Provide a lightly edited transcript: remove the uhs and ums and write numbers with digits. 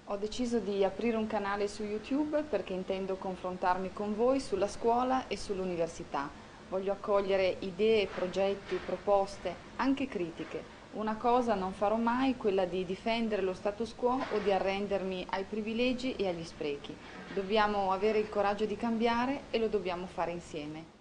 Ho deciso di aprire un canale su YouTube perché intendo confrontarmi con voi sulla scuola e sull'università. Voglio accogliere idee, progetti, proposte, anche critiche. Una cosa non farò mai, quella di difendere lo status quo o di arrendermi ai privilegi e agli sprechi. Dobbiamo avere il coraggio di cambiare e lo dobbiamo fare insieme.